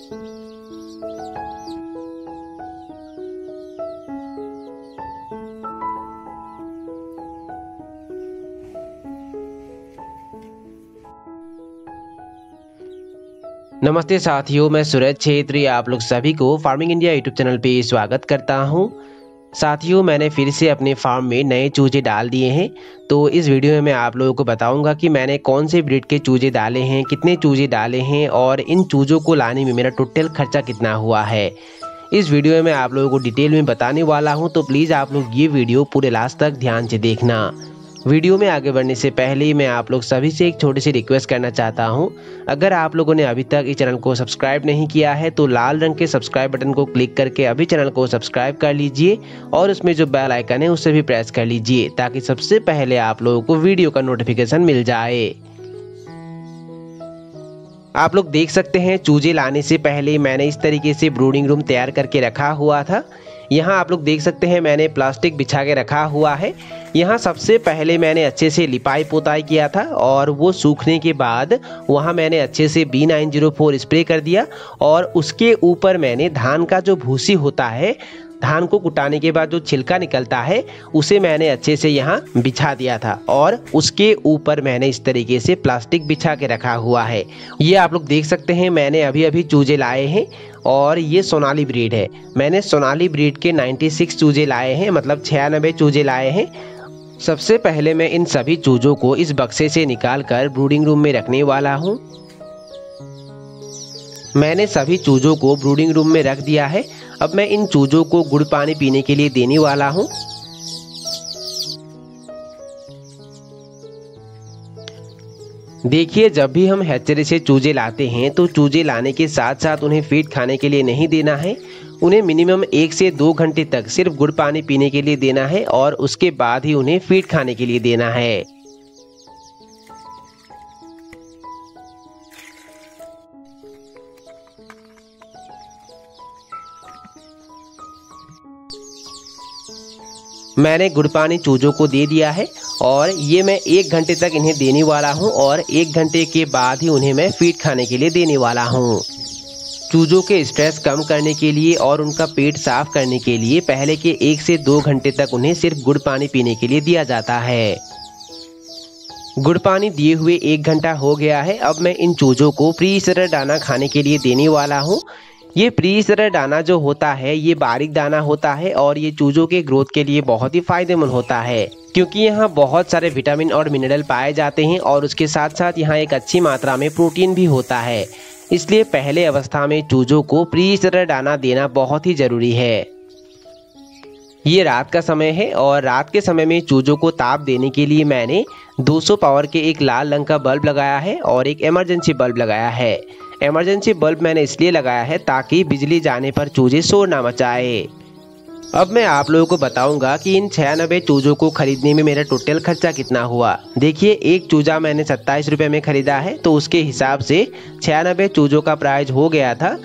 नमस्ते साथियों, मैं सूरज छेत्री आप लोग सभी को फार्मिंग इंडिया यूट्यूब चैनल पे स्वागत करता हूं। साथियों, मैंने फिर से अपने फार्म में नए चूजे डाल दिए हैं। तो इस वीडियो में मैं आप लोगों को बताऊंगा कि मैंने कौन से ब्रीड के चूजे डाले हैं, कितने चूजे डाले हैं और इन चूजों को लाने में मेरा टोटल खर्चा कितना हुआ है। इस वीडियो में मैं आप लोगों को डिटेल में बताने वाला हूँ, तो प्लीज़ आप लोग ये वीडियो पूरे लास्ट तक ध्यान से देखना। वीडियो में आगे बढ़ने से पहले मैं आप लोग सभी से एक छोटी सी रिक्वेस्ट करना चाहता हूं। अगर आप लोगों ने अभी तक इस चैनल को सब्सक्राइब नहीं किया है तो लाल रंग के सब्सक्राइब बटन को क्लिक करके अभी चैनल को सब्सक्राइब कर लीजिए और उसमें जो बेल आइकन है उसे भी प्रेस कर लीजिए, ताकि सबसे पहले आप लोगों को वीडियो का नोटिफिकेशन मिल जाए। आप लोग देख सकते हैं, चूजे लाने से पहले मैंने इस तरीके से ब्रूडिंग रूम तैयार करके रखा हुआ था। यहाँ आप लोग देख सकते हैं मैंने प्लास्टिक बिछा के रखा हुआ है। यहाँ सबसे पहले मैंने अच्छे से लिपाई पोताई किया था और वो सूखने के बाद वहाँ मैंने अच्छे से B904 स्प्रे कर दिया और उसके ऊपर मैंने धान का जो भूसी होता है, धान को कुटाने के बाद जो छिलका निकलता है, उसे मैंने अच्छे से यहाँ बिछा दिया था और उसके ऊपर मैंने इस तरीके से प्लास्टिक बिछा के रखा हुआ है। ये आप लोग देख सकते हैं मैंने अभी अभी चूजे लाए हैं और ये सोनाली ब्रीड है। मैंने सोनाली ब्रीड के 96 चूजे लाए हैं, मतलब 96 चूजे लाए हैं। सबसे पहले मैं इन सभी चूजों को इस बक्से से निकाल कर ब्रूडिंग रूम में रखने वाला हूँ। मैंने सभी चूजों को ब्रूडिंग रूम में रख दिया है। अब मैं इन चूजों को गुड़ पानी पीने के लिए देने वाला हूँ। देखिए, जब भी हम हैचरी से चूजे लाते हैं तो चूजे लाने के साथ साथ उन्हें फीड खाने के लिए नहीं देना है। उन्हें मिनिमम 1 से 2 घंटे तक सिर्फ गुड़ पानी पीने के लिए देना है और उसके बाद ही उन्हें फीड खाने के लिए देना है। मैंने गुड़ पानी चूजों को दे दिया है और ये मैं 1 घंटे तक इन्हें देने वाला हूँ और 1 घंटे के बाद ही उन्हें मैं फीड खाने के लिए देने वाला हूँ। चूजों के स्ट्रेस कम करने के लिए और उनका पेट साफ करने के लिए पहले के 1 से 2 घंटे तक उन्हें सिर्फ गुड़ पानी पीने के लिए दिया जाता है। गुड़ पानी दिए हुए 1 घंटा हो गया है। अब मैं इन चूजों को प्री स्टर दाना खाने के लिए देने वाला हूँ। ये प्री स्टर दाना जो होता है ये बारीक दाना होता है और ये चूजों के ग्रोथ के लिए बहुत ही फायदेमंद होता है, क्योंकि यहाँ बहुत सारे विटामिन और मिनरल पाए जाते हैं और उसके साथ साथ यहाँ एक अच्छी मात्रा में प्रोटीन भी होता है। इसलिए पहले अवस्था में चूजों को प्री स्टर दाना देना बहुत ही जरूरी है। ये रात का समय है और रात के समय में चूजों को ताप देने के लिए मैंने 200 पावर के एक लाल रंग का बल्ब लगाया है और एक इमरजेंसी बल्ब लगाया है। इमरजेंसी बल्ब मैंने इसलिए लगाया है ताकि बिजली जाने पर चूजे शोर ना मचाए। अब मैं आप लोगों को बताऊंगा कि इन 96 चूजों को खरीदने में मेरा टोटल खर्चा कितना हुआ। देखिए, एक चूजा मैंने 27 रुपये में खरीदा है, तो उसके हिसाब से 96 चूजों का प्राइस हो गया था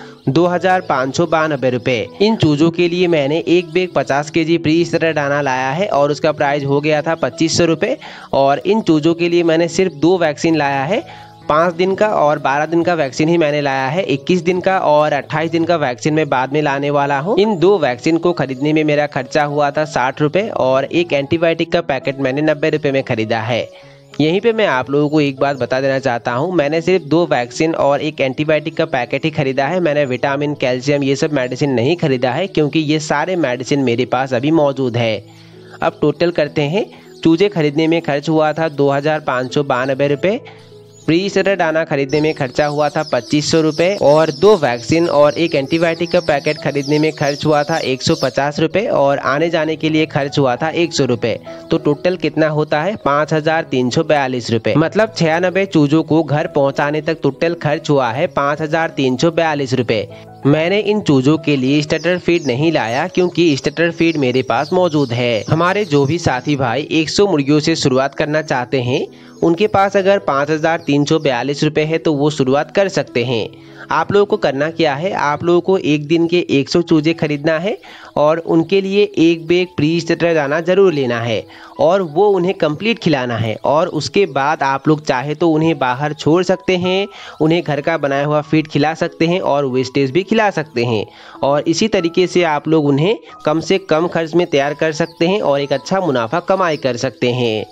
2592 रुपये। इन चूजों के लिए मैंने एक बैग 50 kg प्री स्टर दाना लाया है और उसका प्राइस हो गया था 2500 रुपये। और इन चूजों के लिए मैंने सिर्फ 2 वैक्सीन लाया है, 5 दिन का और 12 दिन का वैक्सीन ही मैंने लाया है। 21 दिन का और 28 दिन का वैक्सीन मैं बाद में लाने वाला हूँ। इन 2 वैक्सीन को खरीदने में मेरा खर्चा हुआ था 60 रुपये और एक एंटीबायोटिक का पैकेट मैंने 90 रुपये में खरीदा है। यहीं पे मैं आप लोगों को एक बात बता देना चाहता हूँ, मैंने सिर्फ 2 वैक्सीन और एक एंटीबायोटिक का पैकेट ही खरीदा है। मैंने विटामिन, कैल्शियम ये सब मेडिसिन नहीं खरीदा है, क्योंकि ये सारे मेडिसिन मेरे पास अभी मौजूद है। अब टोटल करते हैं। चूजे खरीदने में खर्च हुआ था 2592 रुपये। प्री स्टर दाना खरीदने में खर्चा हुआ था 2500 रुपये और 2 वैक्सीन और एक एंटीबायोटिक का पैकेट खरीदने में खर्च हुआ था 150 रुपये और आने जाने के लिए खर्च हुआ था 100 रुपये। तो टोटल कितना होता है 5342 रुपये। मतलब 96 चूजों को घर पहुंचाने तक टोटल खर्च हुआ है 5342 रुपये। मैंने इन चूजों के लिए स्टार्टर फीड नहीं लाया, क्योंकि स्टार्टर फीड मेरे पास मौजूद है। हमारे जो भी साथी भाई 100 मुर्गियों से शुरुआत करना चाहते हैं उनके पास अगर 5,342 रुपये है तो वो शुरुआत कर सकते हैं। आप लोगों को करना क्या है, आप लोगों को एक दिन के 100 चूजे खरीदना है और उनके लिए एक बैग प्री स्टार्टर दाना ज़रूर लेना है और वो उन्हें कंप्लीट खिलाना है। और उसके बाद आप लोग चाहे तो उन्हें बाहर छोड़ सकते हैं, उन्हें घर का बनाया हुआ फीड खिला सकते हैं और वेस्टेज भी खिला सकते हैं। और इसी तरीके से आप लोग उन्हें कम से कम खर्च में तैयार कर सकते हैं और एक अच्छा मुनाफा कमाई कर सकते हैं।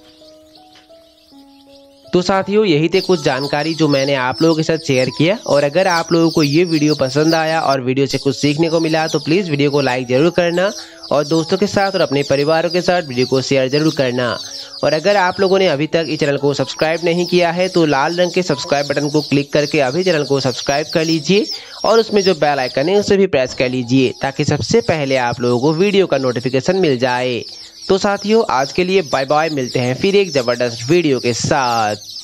तो साथियों, यही थे कुछ जानकारी जो मैंने आप लोगों के साथ शेयर किया। और अगर आप लोगों को ये वीडियो पसंद आया और वीडियो से कुछ सीखने को मिला तो प्लीज़ वीडियो को लाइक ज़रूर करना और दोस्तों के साथ और अपने परिवारों के साथ वीडियो को शेयर ज़रूर करना। और अगर आप लोगों ने अभी तक इस चैनल को सब्सक्राइब नहीं किया है तो लाल रंग के सब्सक्राइब बटन को क्लिक करके अभी चैनल को सब्सक्राइब कर लीजिए और उसमें जो बेल आइकन है उसे भी प्रेस कर लीजिए ताकि सबसे पहले आप लोगों को वीडियो का नोटिफिकेशन मिल जाए। तो साथियों, आज के लिए बाय बाय, मिलते हैं फिर एक ज़बरदस्त वीडियो के साथ।